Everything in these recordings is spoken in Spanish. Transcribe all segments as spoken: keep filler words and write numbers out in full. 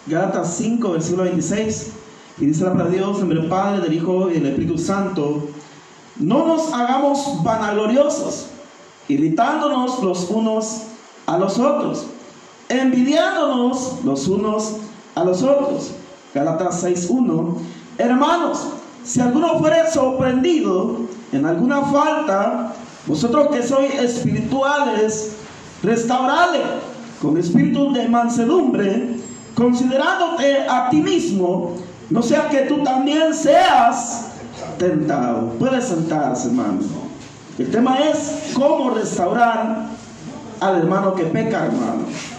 Gálatas cinco, versículo veintiséis. Y dice la palabra de Dios, en nombre del Padre, del Hijo y del Espíritu Santo: no nos hagamos vanagloriosos, irritándonos los unos a los otros, envidiándonos los unos a los otros. Gálatas seis, uno. Hermanos, si alguno fuere sorprendido en alguna falta, vosotros que sois espirituales, restauradle con espíritu de mansedumbre, considerándote a ti mismo, no sea que tú también seas tentado. Puedes sentarse, hermano. El tema es cómo restaurar al hermano que peca, hermano.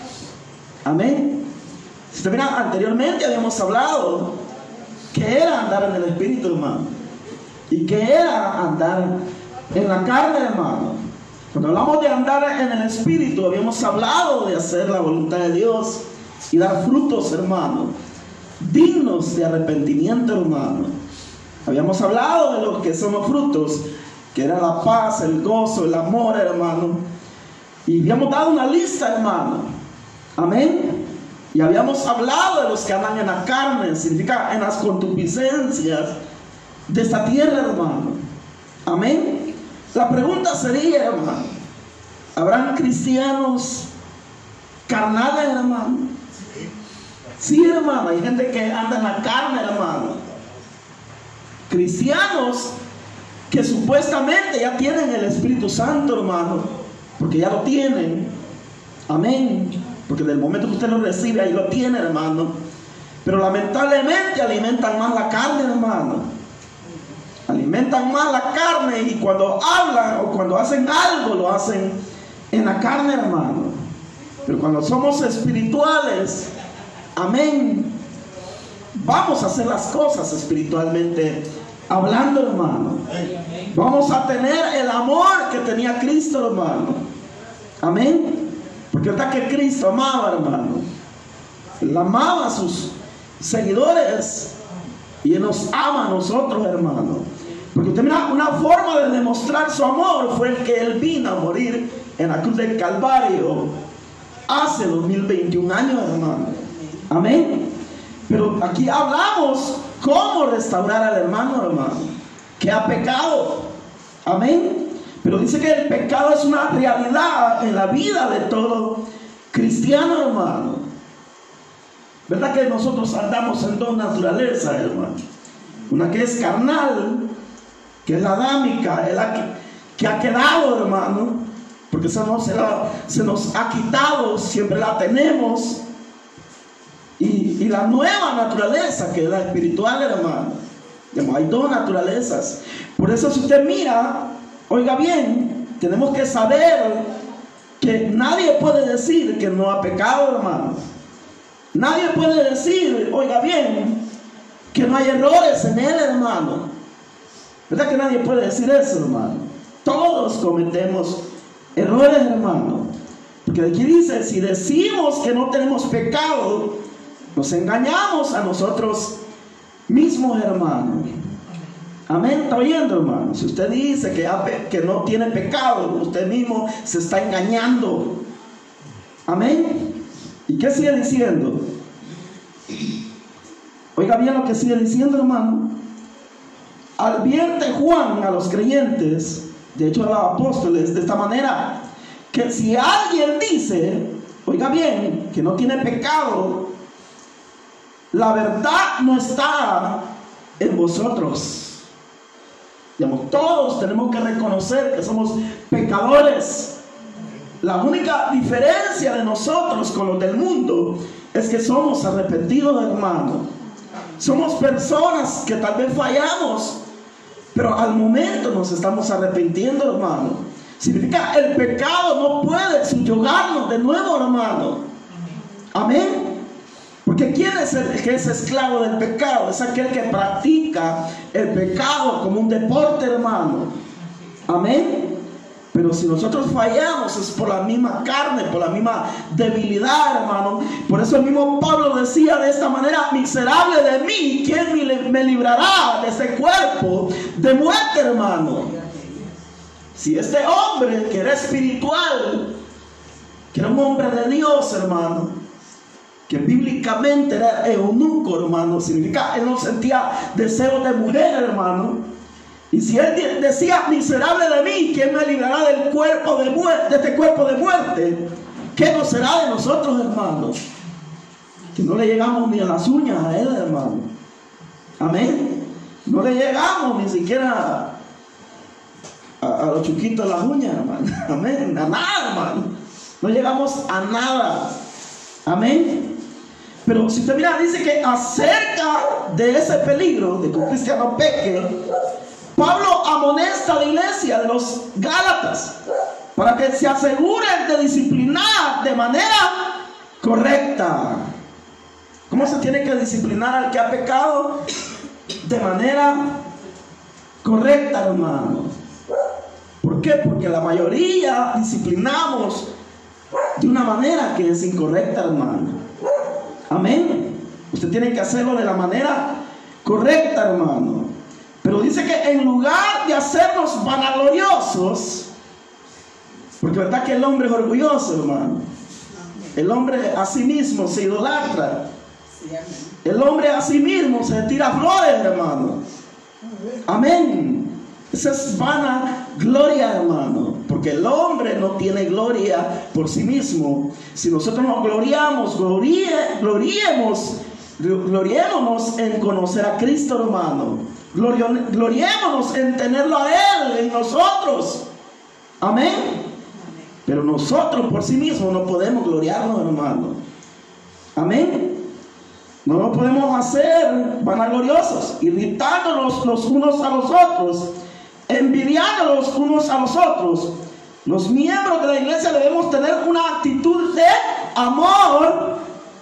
Amén. Si usted mira, anteriormente habíamos hablado que era andar en el espíritu, hermano, y que era andar en la carne, hermano. Cuando hablamos de andar en el espíritu, habíamos hablado de hacer la voluntad de Dios y dar frutos, hermano, dignos de arrepentimiento, hermano. Habíamos hablado de lo que son los frutos, que era la paz, el gozo, el amor, hermano. Y habíamos dado una lista, hermano. Amén. Y habíamos hablado de los que andan en la carne, significa en las concupiscencias de esta tierra, hermano. Amén. La pregunta sería, hermano, ¿habrán cristianos carnales, hermano? Sí, hermano, hay gente que anda en la carne, hermano. Cristianos que supuestamente ya tienen el Espíritu Santo, hermano, porque ya lo tienen. Amén. Porque del momento que usted lo recibe, ahí lo tiene, hermano. Pero lamentablemente alimentan más la carne, hermano. Alimentan más la carne, y cuando hablan o cuando hacen algo, lo hacen en la carne, hermano. Pero cuando somos espirituales, amén, vamos a hacer las cosas espiritualmente hablando, hermano. Vamos a tener el amor que tenía Cristo, hermano. Amén. Porque verdad que Cristo amaba, hermano. Él amaba a sus seguidores y Él nos ama a nosotros, hermano. Porque usted mira, una forma de demostrar su amor fue el que Él vino a morir en la cruz del Calvario hace dos mil veintiún años, hermano. Amén. Pero aquí hablamos cómo restaurar al hermano, hermano, que ha pecado. Amén. Pero dice que el pecado es una realidad en la vida de todo cristiano, hermano. ¿Verdad que nosotros andamos en dos naturalezas, hermano? Una que es carnal, que es la adámica, es la que, que ha quedado, hermano, porque esa no se, la, se nos ha quitado, siempre la tenemos. Y, y la nueva naturaleza, que es la espiritual, hermano. Digamos, hay dos naturalezas. Por eso, si usted mira, oiga bien, tenemos que saber que nadie puede decir que no ha pecado, hermano. Nadie puede decir, oiga bien, que no hay errores en él, hermano. ¿Verdad que nadie puede decir eso, hermano? Todos cometemos errores, hermano. Porque aquí dice, si decimos que no tenemos pecado, nos engañamos a nosotros mismos, hermano. Amén, ¿está oyendo, hermano? Si usted dice que, ha, que no tiene pecado, usted mismo se está engañando. Amén. ¿Y qué sigue diciendo? Oiga bien lo que sigue diciendo, hermano. Advierte Juan a los creyentes, de hecho a los apóstoles, de esta manera, que si alguien dice, oiga bien, que no tiene pecado, la verdad no está en vosotros. Digamos, todos tenemos que reconocer que somos pecadores. La única diferencia de nosotros con los del mundo es que somos arrepentidos, hermano. Somos personas que tal vez fallamos, pero al momento nos estamos arrepintiendo, hermano. Significa, el pecado no puede subyugarnos de nuevo, hermano. Amén. Porque ¿quién es el que es esclavo del pecado? Es aquel que practica el pecado como un deporte, hermano. Amén. Pero si nosotros fallamos es por la misma carne, por la misma debilidad, hermano. Por eso el mismo Pablo decía de esta manera: miserable de mí, ¿quién me librará de este cuerpo de muerte, hermano? Si este hombre que era espiritual, que era un hombre de Dios, hermano, que bíblicamente era eunuco, hermano, significa, él no sentía deseo de mujer, hermano. Y si él decía, miserable de mí, ¿quién me librará del cuerpo de muerte, de este cuerpo de muerte? ¿Qué nos será de nosotros, hermanos? Que no le llegamos ni a las uñas a él, hermano. Amén. No le llegamos ni siquiera a, a los chuquitos de las uñas, hermano. Amén. A nada, hermano. No llegamos a nada. Amén. Pero si usted mira, dice que acerca de ese peligro de que un cristiano peque, Pablo amonesta a la iglesia de los Gálatas para que se aseguren de disciplinar de manera correcta. ¿Cómo se tiene que disciplinar al que ha pecado? De manera correcta, hermano. ¿Por qué? Porque la mayoría disciplinamos de una manera que es incorrecta, hermano. Amén. Usted tiene que hacerlo de la manera correcta, hermano. Pero dice que en lugar de hacernos vanagloriosos, porque verdad que el hombre es orgulloso, hermano. El hombre a sí mismo se idolatra. El hombre a sí mismo se tira flores, hermano. Amén. Esa es vanagloria, hermano. Porque el hombre no tiene gloria por sí mismo. Si nosotros nos gloriamos, glorie, gloriemos, gloriémonos en conocer a Cristo, hermano. Gloriémonos en tenerlo a Él en nosotros. Amén. Pero nosotros por sí mismos no podemos gloriarnos, hermano. Amén. No nos podemos hacer vanagloriosos, irritándonos los unos a los otros, envidiándonos unos a los otros. Los miembros de la iglesia debemos tener una actitud de amor,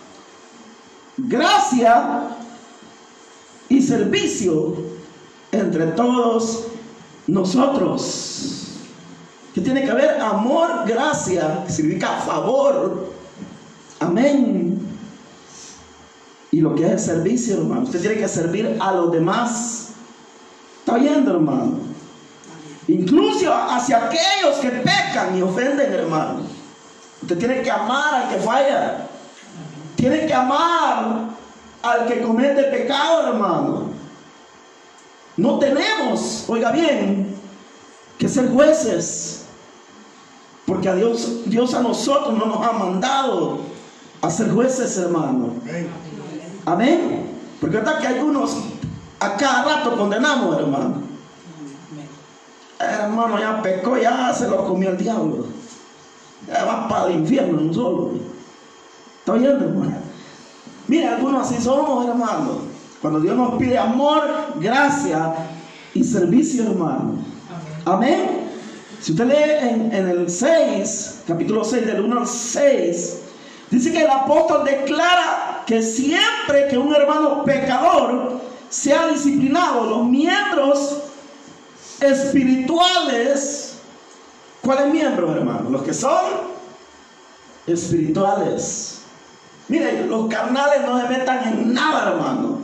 gracia y servicio entre todos nosotros. ¿Qué tiene que haber? Amor, gracia, que significa favor. Amén. Y lo que es el servicio, hermano. Usted tiene que servir a los demás. ¿Está oyendo, hermano? Incluso hacia aquellos que pecan y ofenden, hermano. Usted tiene que amar al que falla. Tiene que amar al que comete pecado, hermano. No tenemos, oiga bien, que ser jueces. Porque a Dios, Dios a nosotros no nos ha mandado a ser jueces, hermano. Amén. Porque verdad que hay unos a cada rato condenamos, hermano. Hermano, ya pecó, ya se lo comió el diablo. Ya va para el infierno un solo. ¿Está oyendo, hermano? Mire, algunos así somos, hermano. Cuando Dios nos pide amor, gracia y servicio, hermano. Amén. Si usted lee en, en el seis, capítulo seis, del uno al seis, dice que el apóstol declara que siempre que un hermano pecador sea disciplinado, los miembros espirituales, ¿cuáles miembros, hermano? Los que son espirituales. Miren, los carnales no se metan en nada, hermano.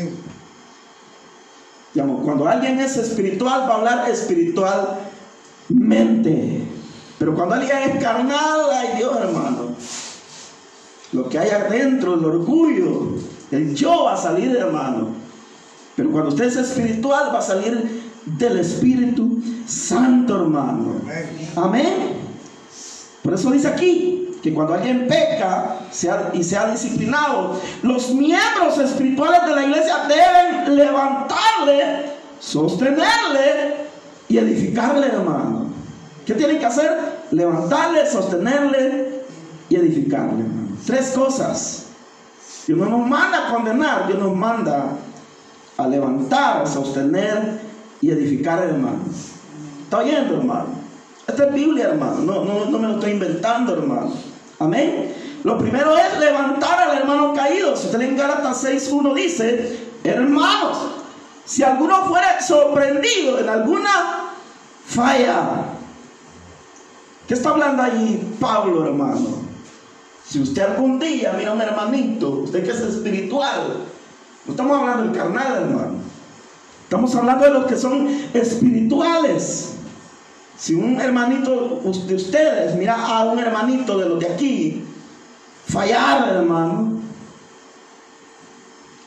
Digamos, cuando alguien es espiritual, va a hablar espiritualmente. Pero cuando alguien es carnal, ay Dios, hermano, lo que hay adentro, el orgullo, el yo va a salir, hermano. Pero cuando usted es espiritual, va a salir del Espíritu Santo, hermano. Amén. Por eso dice aquí que cuando alguien peca sea, y sea disciplinado, los miembros espirituales de la iglesia deben levantarle, sostenerle y edificarle, hermano. ¿Qué tienen que hacer? Levantarle, sostenerle y edificarle, hermano. Tres cosas. Dios no nos manda a condenar, Dios nos manda a levantar, a sostener y edificar, hermano. ¿Está oyendo, hermano? Esta es Biblia, hermano. No, no, no me lo estoy inventando, hermano. Amén. Lo primero es levantar al hermano caído. Si usted en Gálatas seis uno dice: hermanos, si alguno fuera sorprendido en alguna falla. ¿Qué está hablando ahí Pablo, hermano? Si usted algún día mira a un hermanito, usted que es espiritual, no estamos hablando del carnal, hermano. Estamos hablando de los que son espirituales. Si un hermanito de ustedes mira a un hermanito de los de aquí fallar, hermano,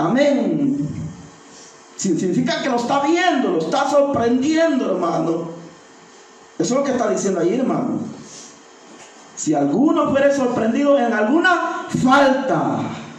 Amén. Significa que lo está viendo, lo está sorprendiendo, hermano. Eso es lo que está diciendo ahí, hermano. Si alguno fuere sorprendido en alguna falta,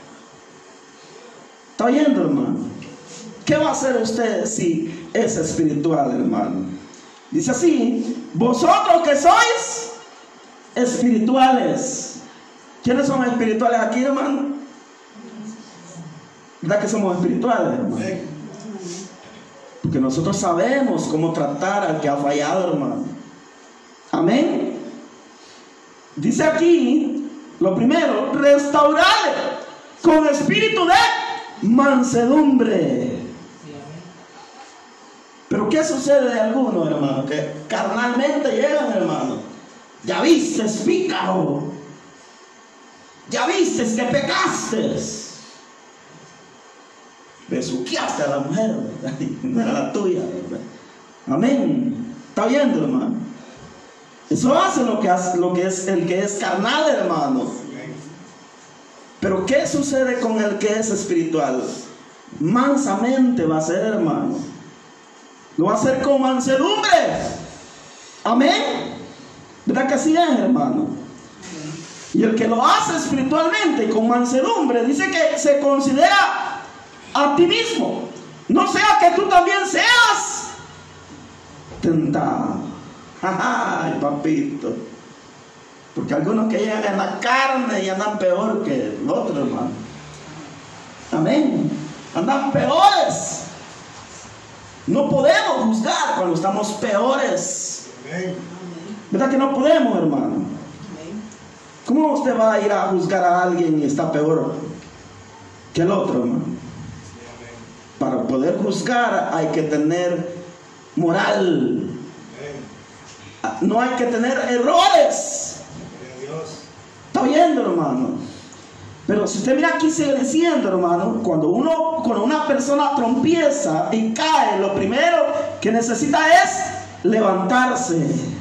¿está oyendo, hermano? ¿Qué va a hacer usted si es espiritual, hermano? Dice así: vosotros que sois espirituales. ¿Quiénes son espirituales aquí, hermano? ¿Verdad que somos espirituales, hermano? Porque nosotros sabemos cómo tratar al que ha fallado, hermano. Amén. Dice aquí, lo primero, restaurarle con espíritu de mansedumbre. Pero ¿qué sucede de algunos, hermano? Que carnalmente llegan, hermano. Ya viste, pícaro. Ya viste que pecaste. Besuqueaste a la mujer, ¿verdad? No era la tuya, ¿verdad? Amén. ¿Está viendo, hermano? Eso hace lo que hace lo que es el que es carnal, hermano. Pero ¿qué sucede con el que es espiritual? Mansamente va a ser, hermano. Lo va a hacer con mansedumbre. Amén. ¿Verdad que así es, hermano? Y el que lo hace espiritualmente con mansedumbre, dice que se considera a ti mismo, no sea que tú también seas tentado. Ay, papito. Porque algunos que llegan en la carne y andan peor que el otro, hermano. Amén. Andan peores. No podemos juzgar cuando estamos peores. ¿Verdad que no podemos, hermano? ¿Cómo usted va a ir a juzgar a alguien y está peor que el otro, hermano? Para poder juzgar hay que tener moral. No hay que tener errores. ¿Está oyendo, hermano? Pero si usted mira aquí sigue diciendo, hermano, cuando uno, cuando una persona trompieza y cae, lo primero que necesita es levantarse.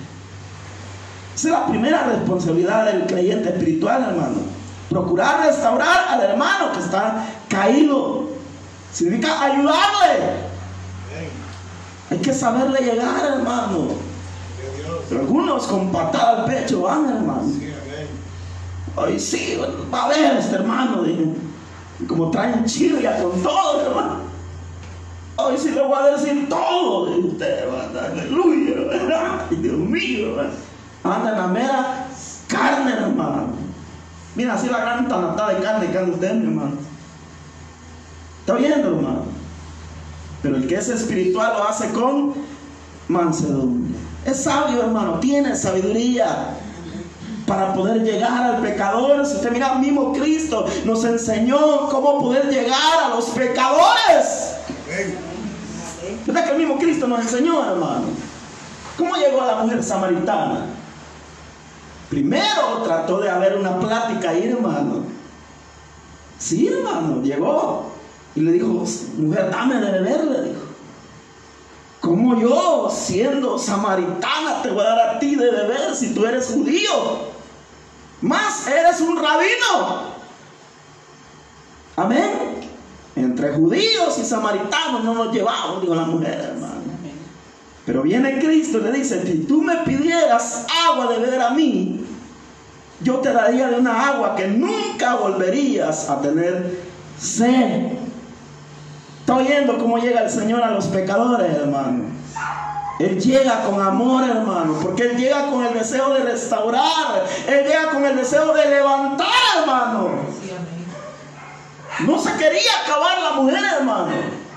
Esa es la primera responsabilidad del creyente espiritual, hermano. Procurar restaurar al hermano que está caído. Significa ayudarle. Hay que saberle llegar, hermano. Pero algunos con patada al pecho van, hermano. Hoy sí, va a ver este hermano. Dije, como traen chirria con todo, hermano. Hoy sí le voy a decir todo de usted, hermano. Aleluya, ¿verdad? Ay, Dios mío, ¿verdad? Anda en la mera carne, hermano. Mira, así la gran tanatada de carne que anda usted, mi hermano. ¿Está oyendo, hermano? Pero el que es espiritual lo hace con mansedumbre. Es sabio, hermano, tiene sabiduría para poder llegar al pecador. Si usted mira, mismo Cristo nos enseñó cómo poder llegar a los pecadores. ¿Verdad que el mismo Cristo nos enseñó, hermano? ¿Cómo llegó a la mujer samaritana? Primero trató de haber una plática ahí, hermano. Sí, hermano, llegó y le dijo: mujer, dame de beber, le dijo. ¿Cómo yo, siendo samaritana, te voy a dar a ti de beber si tú eres judío? Más eres un rabino. Amén. Entre judíos y samaritanos no nos llevamos, dijo la mujer, hermano. Pero viene Cristo y le dice: si tú me pidieras agua de beber a mí, yo te daría de una agua que nunca volverías a tener sed. ¿Está oyendo cómo llega el Señor a los pecadores, hermano? Él llega con amor, hermano, porque Él llega con el deseo de restaurar. Él llega con el deseo de levantar, hermano. No se quería acabar la mujer, hermano.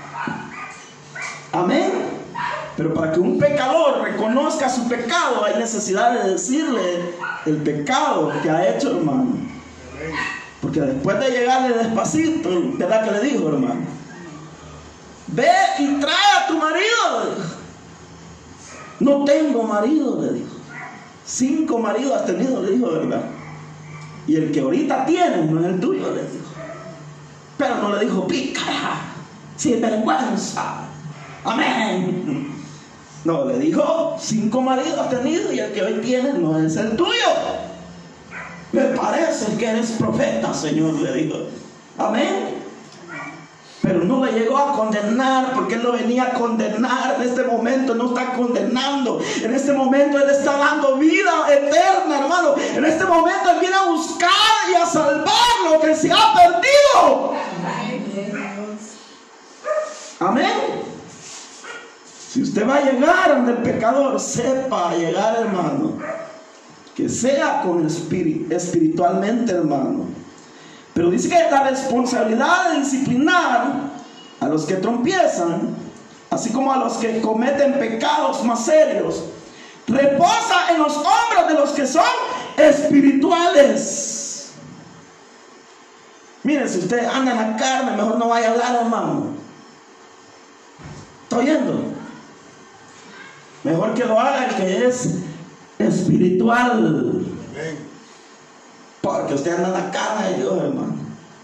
Amén. Pero para que un pecador reconozca su pecado, hay necesidad de decirle el pecado que ha hecho, hermano. Porque después de llegarle despacito, ¿verdad que le dijo, hermano? Ve y trae a tu marido, le dijo. No tengo marido, le dijo. Cinco maridos has tenido, le dijo, ¿verdad? Y el que ahorita tienes no es el tuyo, le dijo. Pero no le dijo pícara, sin vergüenza. Amén. No, le dijo: cinco maridos has tenido y el que hoy tienes no es el tuyo. Me parece que eres profeta, Señor, le dijo. Amén. a condenar, porque Él lo venía a condenar. En este momento no está condenando. En este momento Él está dando vida eterna, hermano. En este momento Él viene a buscar y a salvar lo que se ha perdido. Amén. Si usted va a llegar donde el pecador, sepa llegar, hermano, que sea con espíritu, espiritualmente, hermano. Pero dice que la responsabilidad de disciplinar a los que tropiezan, así como a los que cometen pecados más serios, reposa en los hombros de los que son espirituales. Miren, si usted anda en la carne, mejor no vaya a hablar, hermano. ¿Está oyendo? Mejor que lo haga el que es espiritual. Porque usted anda en la carne de Dios, hermano.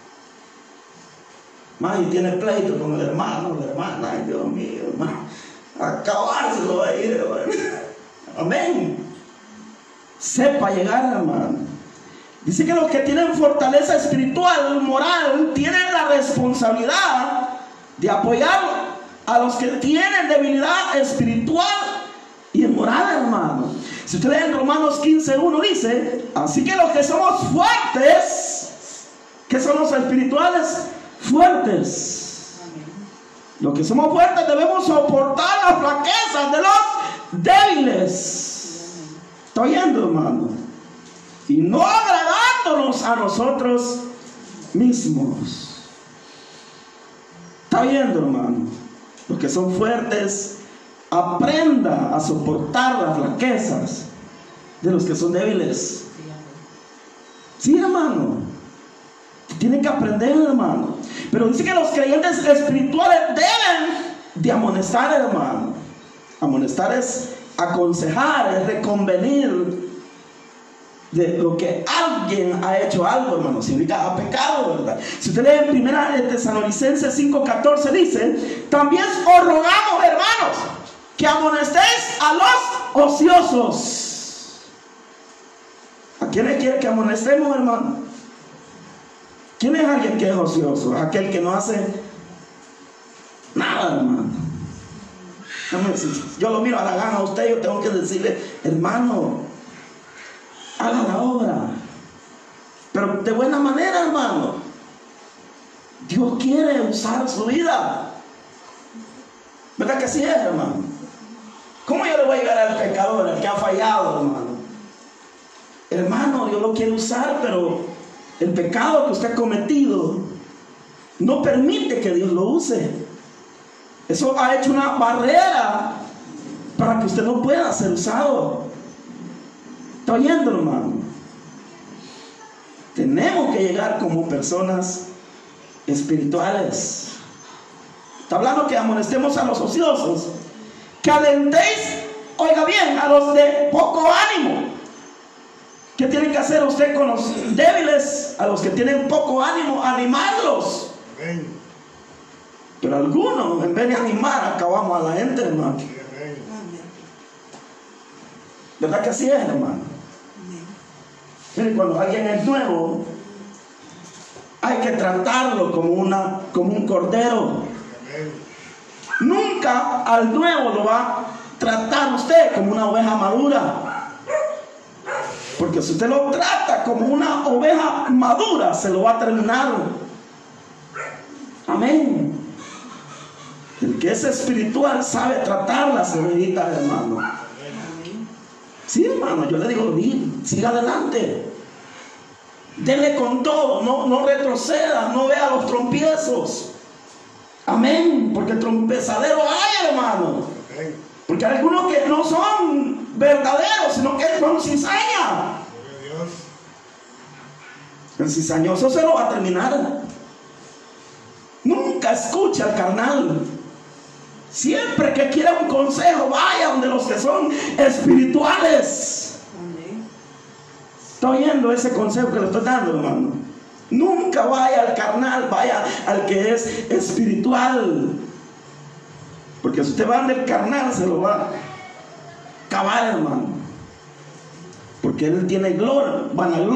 Más y tiene pleito con el hermano, la hermana. Ay, Dios mío, hermano. Acabárselo va a ir, hermano. Amén. Sepa llegar, hermano. Dice que los que tienen fortaleza espiritual, moral, tienen la responsabilidad de apoyar a los que tienen debilidad espiritual y moral, hermano. Si usted lee en Romanos quince uno, dice: así que los que somos fuertes, ¿qué son los espirituales? Fuertes. Los que somos fuertes debemos soportar las flaquezas de los débiles. ¿Está oyendo, hermano? Y no agradándonos a nosotros mismos. ¿Está oyendo, hermano? Los que son fuertes, aprenda a soportar las flaquezas de los que son débiles. Sí, hermano. Tienen que aprender, hermano. Pero dice que los creyentes espirituales deben de amonestar, hermano. Amonestar es aconsejar, es reconvenir de lo que alguien ha hecho algo, hermano. Significa ha pecado, ¿verdad? Si usted lee en primera de Tesalonicenses cinco catorce, dice: también os rogamos, hermanos, que amonestéis a los ociosos. ¿A quiénes quiere que amonestemos, hermano? ¿Quién es alguien que es ocioso? Aquel que no hace nada, hermano. Yo lo miro a la gana a usted, yo tengo que decirle: hermano, haga la obra, pero de buena manera, hermano. Dios quiere usar su vida. ¿Verdad que así es, hermano? ¿Cómo yo le voy a llegar al pecador, al que ha fallado, hermano? Hermano, Dios lo quiere usar, pero el pecado que usted ha cometido no permite que Dios lo use. Eso ha hecho una barrera para que usted no pueda ser usado. ¿Está oyendo, hermano? Tenemos que llegar como personas espirituales. Está hablando que amonestemos a los ociosos, que alentéis, oiga bien, a los de poco ánimo. ¿Qué tiene que hacer usted con los débiles? A los que tienen poco ánimo, animarlos. Amén. Pero algunos, en vez de animar, acabamos a la gente, hermano. Amén. ¿Verdad que así es, hermano? Miren, cuando alguien es nuevo, hay que tratarlo como, una, como un cordero. Nunca al nuevo lo va a tratar usted como una oveja madura. Porque si usted lo trata como una oveja madura, se lo va a terminar. Amén. El que es espiritual sabe tratar las ovejitas, hermano. Sí, hermano, yo le digo: siga adelante. Dele con todo, no, no retroceda, no vea los trompiezos. Amén. Porque trompezadero hay, hermano. Porque hay algunos que no son verdaderos, sino que son cizaña. El cizañoso se lo va a terminar. Nunca escucha al carnal. Siempre que quiera un consejo, vaya donde los que son espirituales. ¿Está oyendo ese consejo que le estoy dando, hermano? Nunca vaya al carnal, vaya al que es espiritual. Porque si usted va del carnal, se lo va a acabar, hermano. Porque él tiene gloria,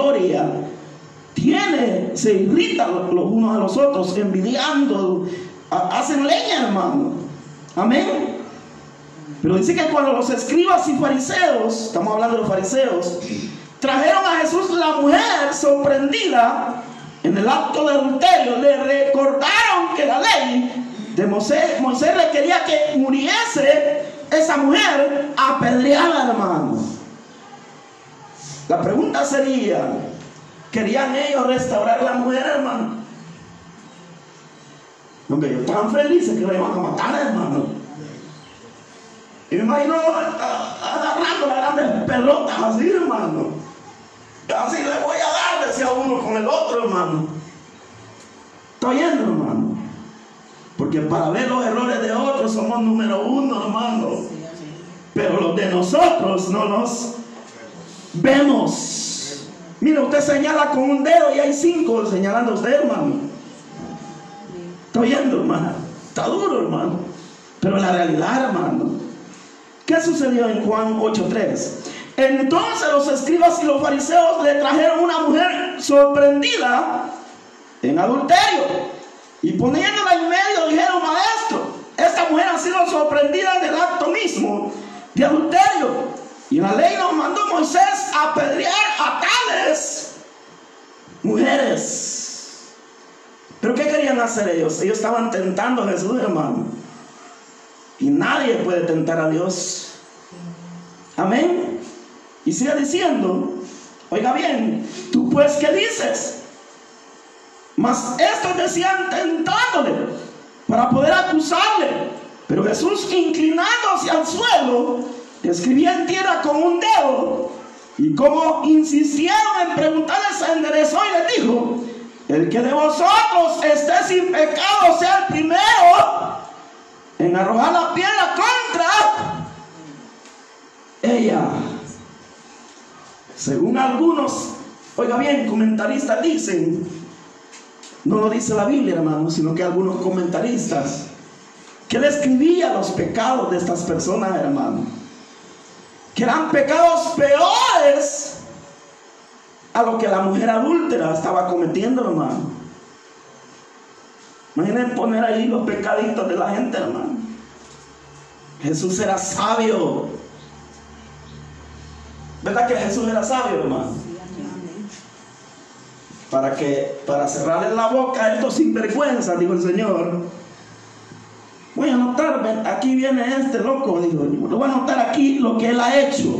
vanagloria. Tiene, se irritan los unos a los otros, envidiando hacen leña, hermano. Amén. Pero dice que cuando los escribas y fariseos, estamos hablando de los fariseos, trajeron a Jesús, la mujer sorprendida en el acto de adulterio, le recordaron que la ley de Moisés, Moisés requería que muriese esa mujer apedreada, hermano. La pregunta sería, ¿querían ellos restaurar a la mujer, hermano? Porque ellos estaban felices que la iban a matar, hermano. Y me imagino agarrando las grandes pelotas así, hermano. Así le voy a dar, decía uno con el otro, hermano. ¿Está oyendo, hermano? Porque para ver los errores de otros somos número uno, hermano. Pero los de nosotros no los vemos. Mira, usted señala con un dedo y hay cinco señalando a usted, hermano. ¿Está oyendo, hermano? Está duro, hermano. Pero la realidad, hermano. ¿Qué sucedió en Juan ocho tres? Entonces los escribas y los fariseos le trajeron una mujer sorprendida en adulterio, y poniéndola en medio dijeron: maestro, esta mujer ha sido sorprendida en el acto mismo de adulterio, y la ley nos mandó Moisés a apedrear a tales mujeres. ¿Pero qué querían hacer ellos? Ellos estaban tentando a Jesús, hermano, y nadie puede tentar a Dios. Amén. Y sigue diciendo, oiga bien, tú pues ¿qué dices? Mas estos decían tentándole para poder acusarle. Pero Jesús, inclinándose al suelo, escribía en tierra con un dedo, y como insistieron en preguntarle, se enderezó y le dijo: el que de vosotros esté sin pecado sea el primero en arrojar la piedra contra ella. Según algunos, oiga bien, comentaristas dicen, no lo dice la Biblia, hermano, sino que algunos comentaristas, que él escribía los pecados de estas personas, hermano, que eran pecados peores a lo que la mujer adúltera estaba cometiendo, hermano. Imaginen poner ahí los pecaditos de la gente, hermano. Jesús era sabio. ¿Verdad que Jesús era sabio, hermano? Para que, para cerrarle la boca a estos sinvergüenzas, dijo el Señor, voy a anotar, aquí viene este loco, dijo, lo voy a anotar aquí lo que él ha hecho.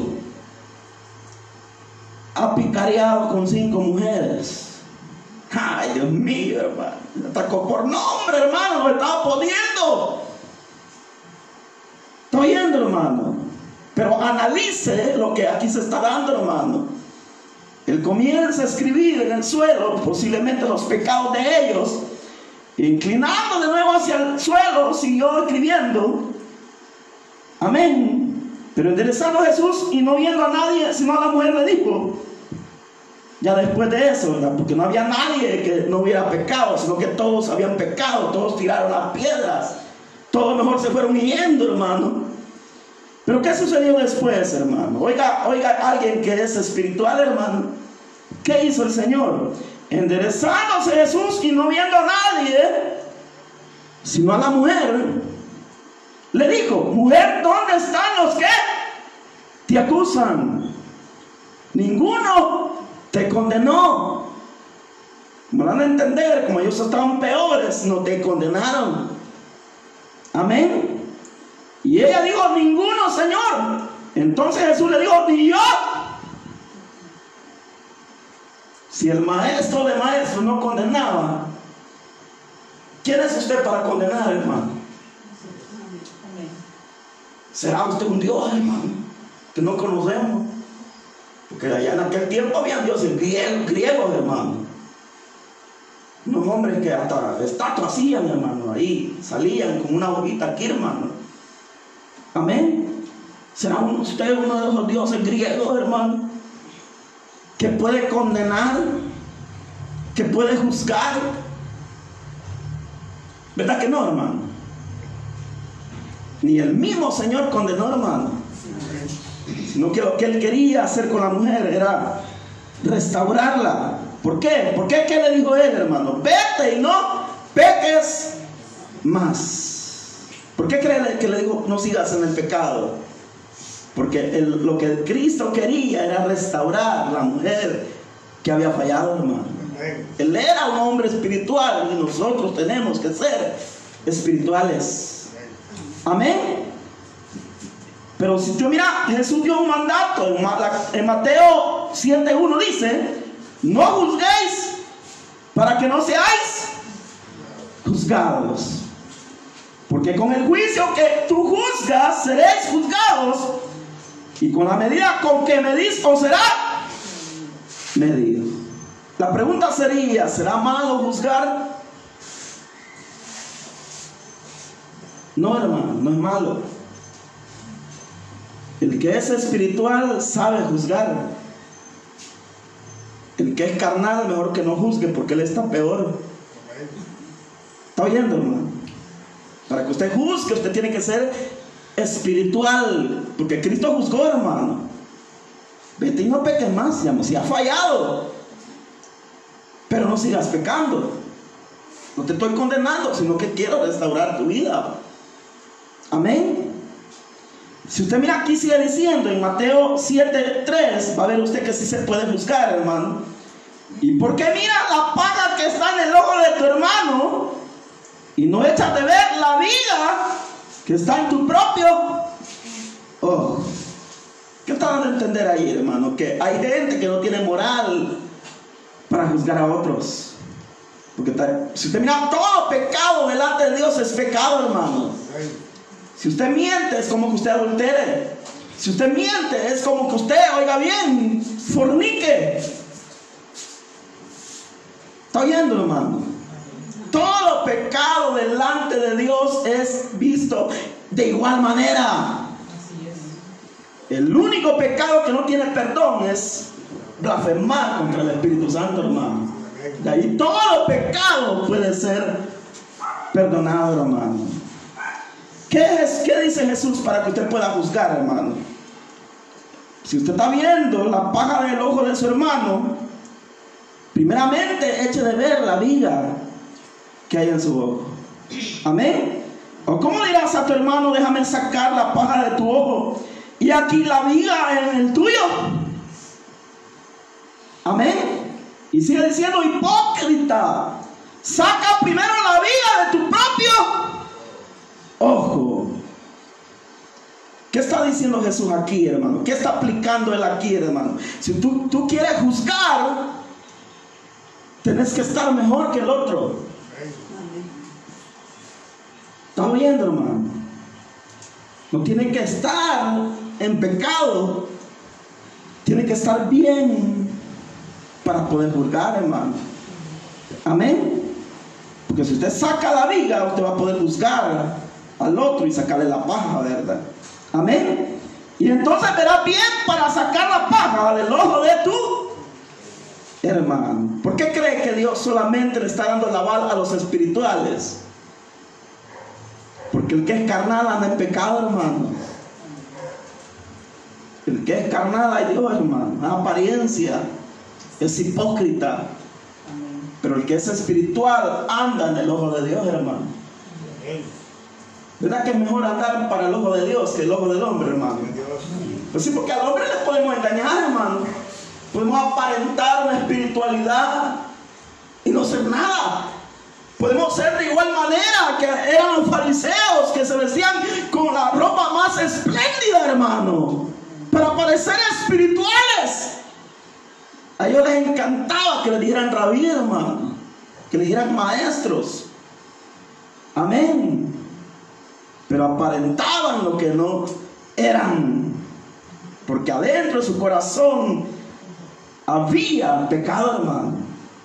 Ha picareado con cinco mujeres. Ay, Dios mío, hermano. Atacó por nombre, hermano, lo estaba poniendo. ¿Está oyendo, hermano? Pero analice lo que aquí se está dando, hermano. Él comienza a escribir en el suelo posiblemente los pecados de ellos. Inclinando de nuevo hacia el suelo, siguió escribiendo. Amén. Pero enderezando a Jesús y no viendo a nadie, sino a la mujer, le dijo, ya después de eso, ¿verdad? Porque no había nadie que no hubiera pecado, sino que todos habían pecado, todos tiraron las piedras, todos mejor se fueron yendo, hermano. Pero ¿qué sucedió después, hermano? Oiga, oiga, alguien que es espiritual, hermano. ¿Qué hizo el Señor? Enderezándose Jesús y no viendo a nadie, sino a la mujer, le dijo, mujer, ¿dónde están los que te acusan? Ninguno te condenó. Me van a entender, como ellos estaban peores, no te condenaron. Amén. Y ella dijo, ninguno, Señor. Entonces Jesús le dijo, ni yo. Si el maestro de maestros no condenaba, ¿quién es usted para condenar, hermano? ¿Será usted un Dios, hermano, que no conocemos? Porque allá en aquel tiempo habían dioses griegos, griegos, hermano. Unos hombres que hasta estatuas hacían, hermano, ahí salían con una hojita aquí, hermano. Amén. ¿Será usted uno de esos dioses griegos, hermano, que puede condenar, que puede juzgar? ¿Verdad que no, hermano? Ni el mismo Señor condenó, hermano, sino que lo que él quería hacer con la mujer era restaurarla. ¿Por qué? ¿Por qué? ¿Qué le dijo él, hermano? Vete y no peques más. ¿Por qué cree que le digo no sigas en el pecado? Porque el, lo que Cristo quería era restaurar la mujer que había fallado, hermano. Él era un hombre espiritual y nosotros tenemos que ser espirituales. Amén. Pero si tú mira, Jesús dio un mandato en Mateo siete uno, dice: no juzguéis para que no seáis juzgados, porque con el juicio que tú juzgas seréis juzgados, y con la medida con que medís os será medido. La pregunta sería: ¿será malo juzgar? No, hermano, no es malo. El que es espiritual sabe juzgar. El que es carnal, mejor que no juzgue, porque él está peor. ¿Está oyendo, hermano? Para que usted juzgue, usted tiene que ser espiritual, porque Cristo juzgó, hermano. Vete y no peques más, digamos, si has fallado, pero no sigas pecando. No te estoy condenando, sino que quiero restaurar tu vida. Amén. Si usted mira aquí, sigue diciendo en Mateo siete tres, va a ver usted que sí se puede juzgar, hermano. ¿Y por qué mira la paga que está en el ojo de tu hermano y no echas de ver la viga que está en tu propio ojo? ¿Qué está dando a entender ahí, hermano? Que hay gente que no tiene moral para juzgar a otros. Porque está, si usted mira, todo pecado delante de Dios es pecado, hermano. Si usted miente, es como que usted adultere. Si usted miente, es como que usted, oiga bien, fornique. ¿Está oyendo, hermano? Todo pecado delante de Dios es visto de igual manera. El único pecado que no tiene perdón es blasfemar contra el Espíritu Santo, hermano. De ahí todo pecado puede ser perdonado, hermano. ¿Qué es? ¿Qué dice Jesús para que usted pueda juzgar, hermano? Si usted está viendo la paja del ojo de su hermano, primeramente eche de ver la viga que hay en su ojo. Amén. ¿O cómo dirás a tu hermano: déjame sacar la paja de tu ojo y aquí la viga en el tuyo? Amén. Y sigue diciendo: hipócrita, saca primero la viga de tu propio ojo. ¿Qué está diciendo Jesús aquí, hermano? ¿Qué está aplicando él aquí, hermano? Si tú, tú quieres juzgar, tenés que estar mejor que el otro. ¿Está oyendo, hermano? No tiene que estar en pecado, tiene que estar bien para poder juzgar, hermano. Amén. Porque si usted saca la viga, usted va a poder juzgar al otro y sacarle la paja, ¿verdad? Amén. Y entonces verá bien para sacar la paja del ojo de tu hermano. ¿Por qué cree que Dios solamente le está dando la bala a los espirituales? Porque el que es carnal anda en pecado, hermano. El que es carnal, ay Dios, hermano, la apariencia es hipócrita. Pero el que es espiritual anda en el ojo de Dios, hermano. ¿Verdad que es mejor andar para el ojo de Dios que el ojo del hombre, hermano? Pues sí, porque al hombre le podemos engañar, hermano. Podemos aparentar una espiritualidad y no ser nada. Podemos ser de igual manera que eran los fariseos, que se vestían con la ropa más espléndida, hermano, para parecer espirituales. A ellos les encantaba que les dijeran rabí, hermano, que les dijeran maestros. Amén. Pero aparentaban lo que no eran, porque adentro de su corazón había pecado, hermano.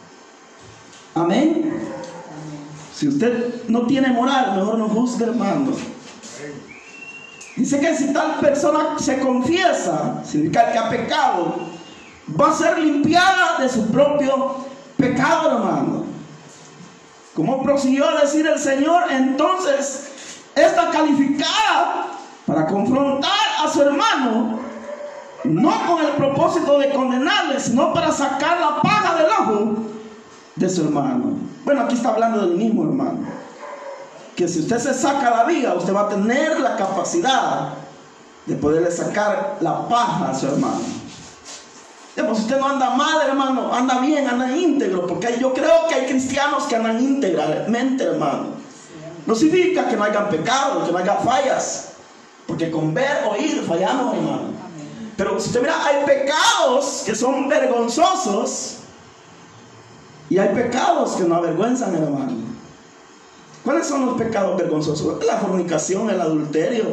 Amén. Si usted no tiene moral, mejor no juzgue, hermano. Dice que si tal persona se confiesa, significa que ha pecado, va a ser limpiada de su propio pecado, hermano. Como prosiguió a decir el Señor, entonces está calificada para confrontar a su hermano, no con el propósito de condenarle, sino para sacar la paja del ojo de su hermano. Bueno, aquí está hablando del mismo hermano. que si usted se saca la viga, usted va a tener la capacidad de poderle sacar la paja a su hermano. Pues usted no anda mal, hermano, anda bien, anda íntegro, porque yo creo que hay cristianos que andan íntegramente, hermano. No significa que no haya pecado, que no haya fallas, porque con ver, oír, fallamos, hermano. Pero si usted mira, hay pecados que son vergonzosos y hay pecados que no avergüenzan, hermano. ¿Cuáles son los pecados vergonzosos? La fornicación, el adulterio.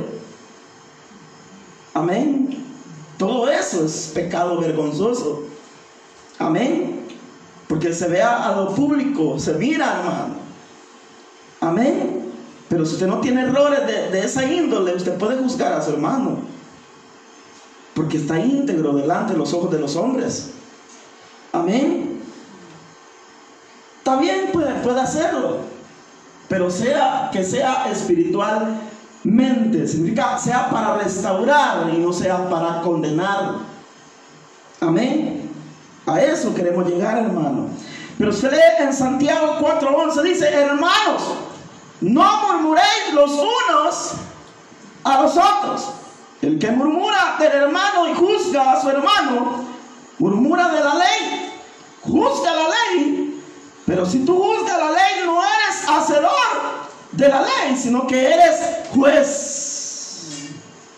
Amén. Todo eso es pecado vergonzoso. Amén. Porque se ve a lo público, se mira, hermano. Amén. Pero si usted no tiene errores de, de esa índole, usted puede juzgar a su hermano, porque está íntegro delante de los ojos de los hombres. Amén. También puede, puede hacerlo, pero sea que sea espiritualmente. Significa sea para restaurar y no sea para condenar. Amén. A eso queremos llegar, hermano. Pero usted lee en Santiago cuatro once, dice: hermanos, no murmuréis los unos a los otros. El que murmura del hermano y juzga a su hermano, murmura de la ley, juzga la ley. Pero si tú juzgas la ley, no eres hacedor de la ley, sino que eres juez.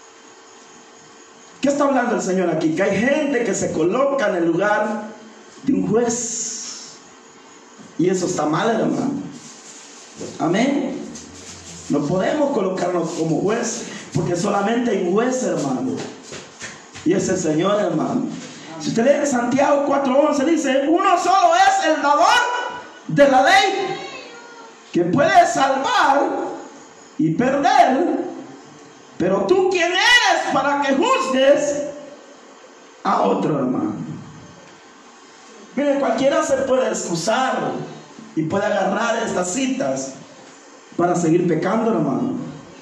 ¿Qué está hablando el Señor aquí? Que hay gente que se coloca en el lugar de un juez, y eso está mal, hermano. Amén. No podemos colocarnos como juez, porque solamente hay un juez, hermano, y es el Señor, hermano. Si usted lee Santiago cuatro once, dice: uno solo es el dador de la ley, que puede salvar y perder. Pero tú, ¿quién eres para que juzgues a otro, hermano? Mire, cualquiera se puede excusar y puede agarrar estas citas para seguir pecando, hermano.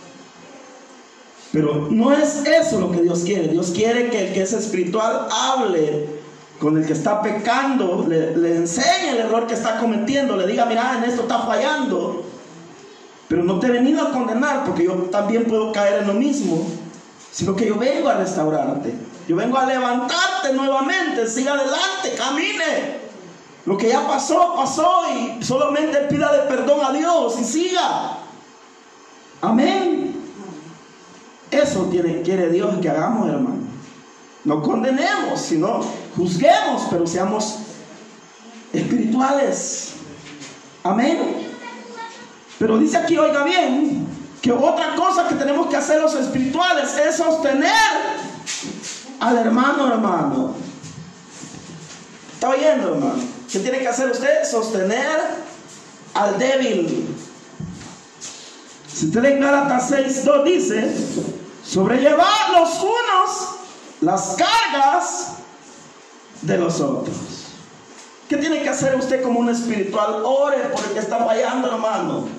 Pero no es eso lo que Dios quiere. Dios quiere que el que es espiritual hable con el que está pecando, le, le enseñe el error que está cometiendo, le diga: mira, en esto está fallando. Pero no te he venido a condenar, porque yo también puedo caer en lo mismo, sino que yo vengo a restaurarte, yo vengo a levantarte nuevamente. Siga adelante, camine. Lo que ya pasó, pasó, y solamente pídale perdón a Dios y siga. Amén. Eso tiene, quiere Dios que hagamos, hermano. No condenemos, sino juzguemos, pero seamos espirituales. Amén. Pero dice aquí, oiga bien, que otra cosa que tenemos que hacer los espirituales es sostener al hermano, hermano. ¿Está oyendo, hermano? ¿Qué tiene que hacer usted? Sostener al débil. Si usted lee en Gálatas seis dos, dice: sobrellevar los unos las cargas de los otros. ¿Qué tiene que hacer usted como un espiritual? Ore por el que está fallando, hermano.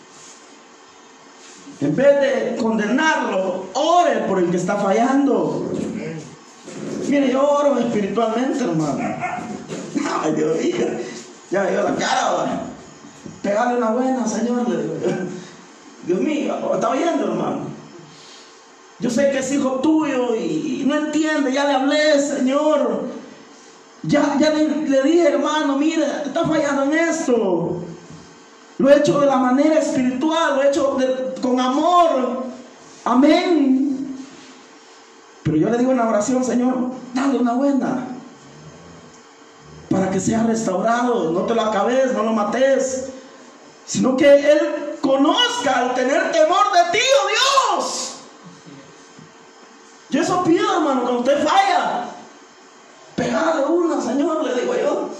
En vez de condenarlo, ore por el que está fallando. Mire, yo oro espiritualmente, hermano. Ay, Dios mío, ya me dio la cara, ¿verdad? Pegale una buena, Señor. Dios mío, ¿está oyendo, hermano? Yo sé que es hijo tuyo y, y no entiende. Ya le hablé, Señor. Ya, ya le, le dije, hermano, mira, está fallando en esto. Lo he hecho de la manera espiritual, lo he hecho de, con amor. Amén. Pero yo le digo en la oración: Señor, dale una buena, para que sea restaurado. No te lo acabes, no lo mates, sino que él conozca al tener temor de ti, oh Dios. Yo eso pido, hermano, cuando usted falla. Pegale una, Señor, le digo yo.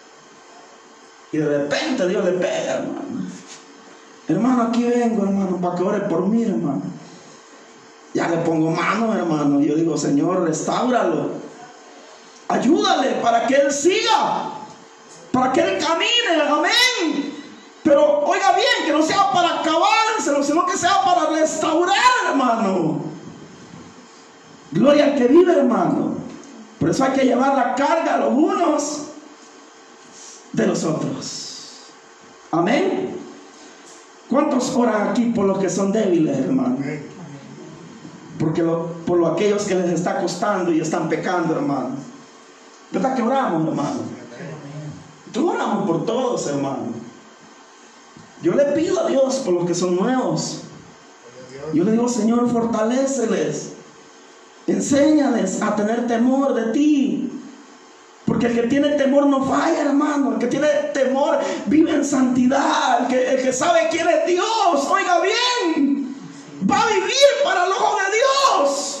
Y de repente Dios le pega, hermano. Hermano, aquí vengo, hermano, para que ore por mí, hermano. Ya le pongo mano, hermano. Y yo digo: Señor, restáuralo. Ayúdale para que él siga, para que él camine. Amén. Pero oiga bien, que no sea para acabárselo, sino que sea para restaurar, hermano. Gloria al que vive, hermano. Por eso hay que llevar la carga a los unos de los otros. Amén. ¿Cuántos oran aquí por los que son débiles, hermano? Porque lo, por lo, aquellos que les está costando y están pecando, hermano. ¿Verdad que oramos, hermano? Tú oramos por todos, hermano. Yo le pido a Dios por los que son nuevos. Yo le digo, Señor, fortaléceles. Enséñales a tener temor de ti. Porque el que tiene temor no falla, hermano. El que tiene temor vive en santidad. El que, el que sabe quién es Dios, oiga bien, va a vivir para el ojo de Dios.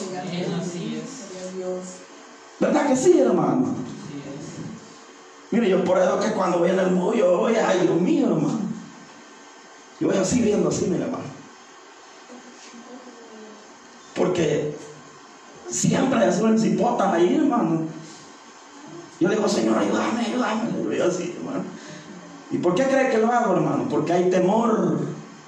¿Verdad que sí, hermano? Mire, yo por eso que cuando voy en el bus, yo voy, ay Dios mío, hermano. Yo voy así viendo así, mire, hermano. Porque siempre hay un cipotas ahí, hermano. Yo le digo, Señor, ayúdame, ayúdame. Le digo así, hermano. ¿Y por qué cree que lo hago, hermano? Porque hay temor.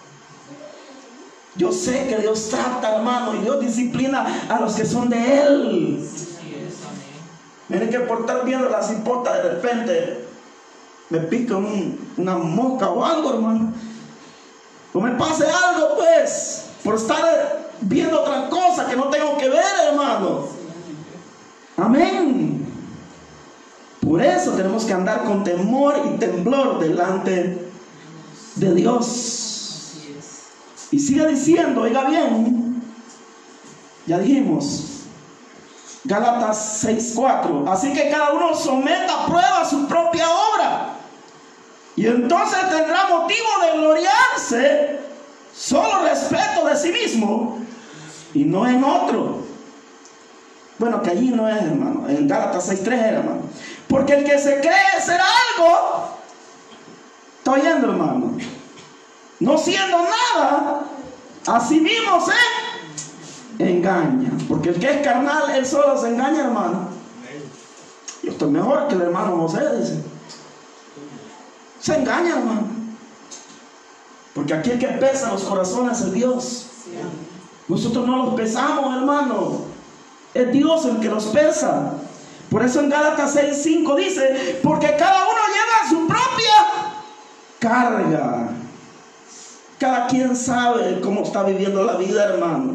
Yo sé que Dios trata, hermano, y Dios disciplina a los que son de Él. Miren que por estar viendo la cipota, de repente me pica un, una mosca o algo, hermano. O me pase algo, pues, por estar viendo otra cosa que no tengo que ver, hermano. Amén. Por eso tenemos que andar con temor y temblor delante de Dios. Y sigue diciendo, oiga bien, ya dijimos, Gálatas seis cuatro, así que cada uno someta a prueba su propia obra, y entonces tendrá motivo de gloriarse solo respeto de sí mismo y no en otro. Bueno, que allí no es, hermano, en Gálatas seis tres, hermano. Porque el que se cree ser algo, está oyendo, hermano, no siendo nada, a sí mismo se engaña. Porque el que es carnal, él solo se engaña, hermano. Yo estoy mejor que el hermano José, dice. Se engaña, hermano. Porque aquí el que pesa los corazones es Dios. Nosotros no los pesamos, hermano. Es Dios el que los pesa. Por eso en Gálatas seis cinco dice, porque cada uno lleva su propia carga. Cada quien sabe cómo está viviendo la vida, hermano.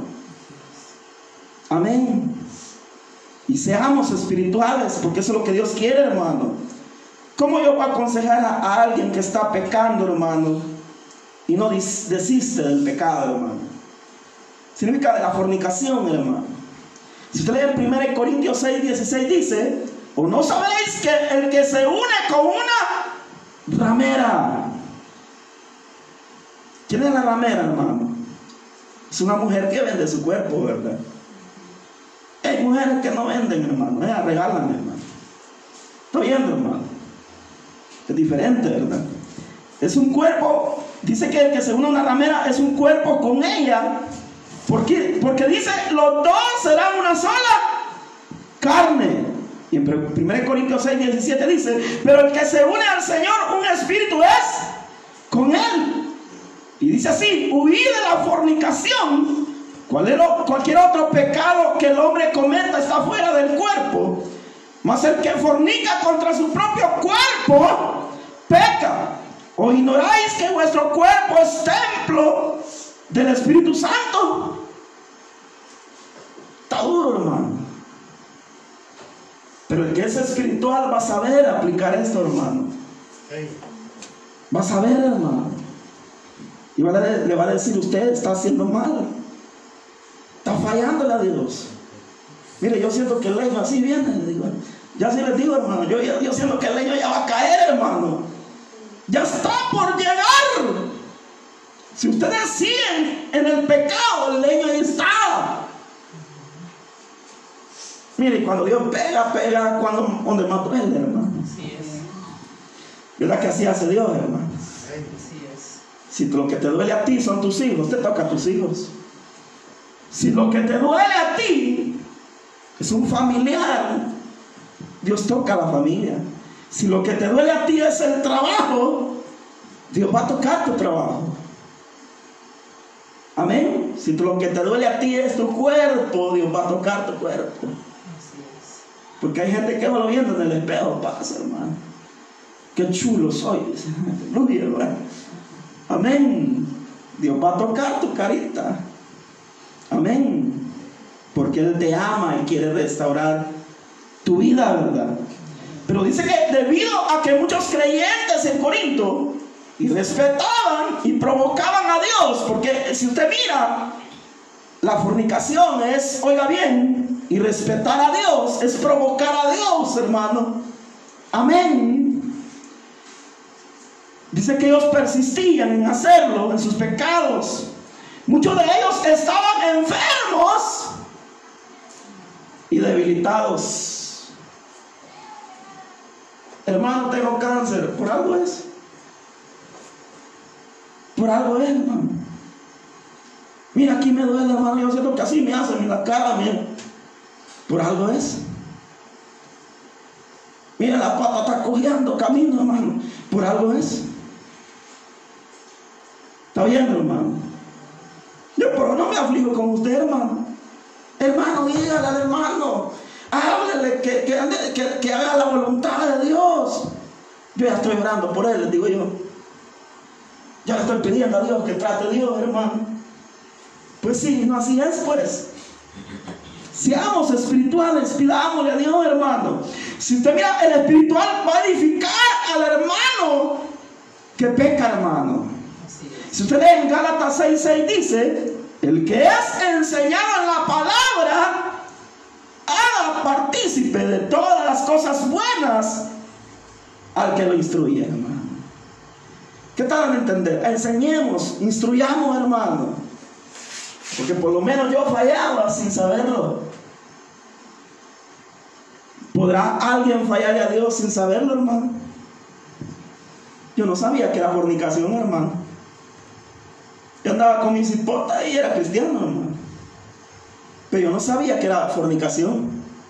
Amén. Y seamos espirituales, porque eso es lo que Dios quiere, hermano. ¿Cómo yo voy a aconsejar a, a alguien que está pecando, hermano, y no des, desiste del pecado, hermano? Significa de la fornicación, hermano. Si usted lee en primera Corintios seis dieciséis dice, ¿o no sabéis que el que se une con una ramera? ¿Quién es la ramera, hermano? Es una mujer que vende su cuerpo, ¿verdad? Hay mujeres que no venden, hermano, ellas regalan, hermano. ¿Estoy viendo, hermano? Es diferente, ¿verdad? Es un cuerpo, dice que el que se une a una ramera es un cuerpo con ella. ¿Por qué? Porque dice, los dos serán una sola carne. Y en primera Corintios seis diecisiete dice, pero el que se une al Señor, un espíritu es con Él. Y dice así, huid de la fornicación. Cualquier otro pecado que el hombre cometa está fuera del cuerpo, mas el que fornica contra su propio cuerpo peca. ¿O ignoráis que vuestro cuerpo es templo del Espíritu Santo? Está duro, hermano. Pero el que es espiritual va a saber aplicar esto, hermano. Va a saber, hermano. Y va a, le va a decir, usted está haciendo mal, está fallándole a Dios. Mire, yo siento que el leño así viene, le digo, ya sí les digo, hermano, yo, yo siento que el leño ya va a caer, hermano. Ya está por llegar. Si ustedes siguen en el pecado, el leño ahí está. Mire, cuando Dios pega, pega cuando, donde más duele, hermano. Así es. ¿Verdad que así hace Dios, hermano? Así es. Si lo que te duele a ti son tus hijos, te toca a tus hijos. Si lo que te duele a ti es un familiar, Dios toca a la familia. Si lo que te duele a ti es el trabajo, Dios va a tocar tu trabajo. Amén. Si lo que te duele a ti es tu cuerpo, Dios va a tocar tu cuerpo. Porque hay gente que va lo viendo en el espejo, pasa, hermano. Qué chulo soy. Aleluya, hermano. Amén. Dios va a tocar tu carita. Amén. Porque Él te ama y quiere restaurar tu vida, ¿verdad? Pero dice que debido a que muchos creyentes en Corinto y respetaban y provocaban a Dios, porque si usted mira, la fornicación es, oiga bien, y respetar a Dios es provocar a Dios, hermano. Amén. Dice que ellos persistían en hacerlo, en sus pecados. Muchos de ellos estaban enfermos y debilitados. Hermano, tengo cáncer. Por algo es. Por algo es, hermano. Mira, aquí me duele, hermano. Yo siento que así me hacen en la cara, mira. Por algo es. Mira, la pata está cojeando camino, hermano. Por algo es. ¿Está bien, hermano? Yo, pero no me aflijo con usted, hermano. Hermano, dígale al hermano. Háblele que, que, ande, que, que haga la voluntad de Dios. Yo ya estoy orando por él, les digo yo. Ya le estoy pidiendo a Dios que trate a Dios, hermano. Pues sí, no así es, pues. Seamos espirituales, pidámosle a Dios, hermano. Si usted mira, el espiritual va a edificar al hermano que peca, hermano. Si usted lee en Gálatas seis seis dice: el que es enseñado en la palabra, haga partícipe de todas las cosas buenas al que lo instruye, hermano. ¿Qué tal a entender? Enseñemos, instruyamos, hermano. Porque por lo menos yo fallaba sin saberlo. ¿Podrá alguien fallarle a Dios sin saberlo, hermano? Yo no sabía que era fornicación, hermano. Yo andaba con mi cipota y era cristiano, hermano. Pero yo no sabía que era fornicación.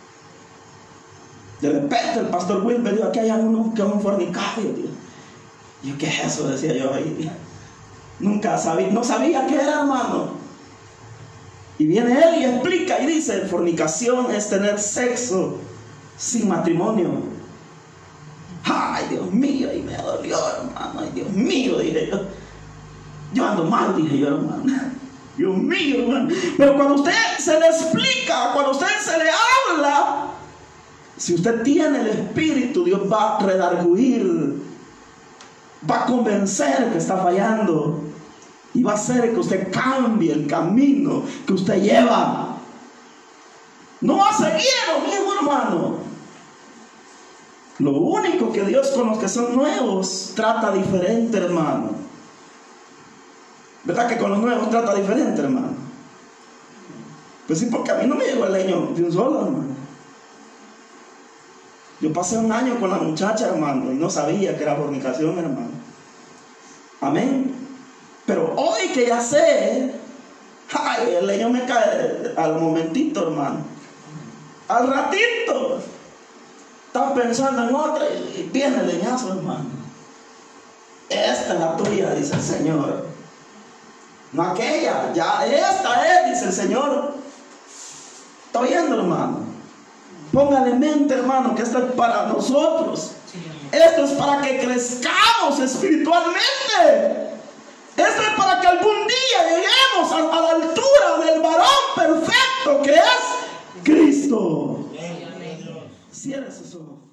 De repente el pastor Will me dijo: aquí hay uno que es un fornicario, tío. Y yo, ¿qué es eso? Decía yo ahí. Nunca sabía, no sabía qué era, hermano. Y viene él y explica y dice: fornicación es tener sexo sin matrimonio. Ay, Dios mío, y me dolió, hermano. Ay, Dios mío, dije yo. Yo ando mal, dije yo, hermano. Dios mío, hermano. Pero cuando usted se le explica, cuando usted se le habla, si usted tiene el Espíritu, Dios va a redarguir, va a convencer que está fallando. Y va a hacer que usted cambie el camino que usted lleva. No va a seguir lo mismo, hermano. Lo único que Dios con los que son nuevos trata diferente, hermano. ¿Verdad que con los nuevos trata diferente, hermano? Pues sí, porque a mí no me llegó el leño de un solo, hermano. Yo pasé un año con la muchacha, hermano, y no sabía que era fornicación, hermano. Amén. Pero hoy que ya sé, ay, el leño me cae al momentito, hermano. Al ratito. Estaba pensando en otra y viene el leñazo, hermano. Esta es la tuya, dice el Señor. No aquella, ya esta es, dice el Señor. ¿Está oyendo, hermano? Póngale en mente, hermano, que esto es para nosotros. Esto es para que crezcamos espiritualmente. Esto es para que algún día lleguemos a, a la altura del varón perfecto que es Cristo. Cierre sus ojos.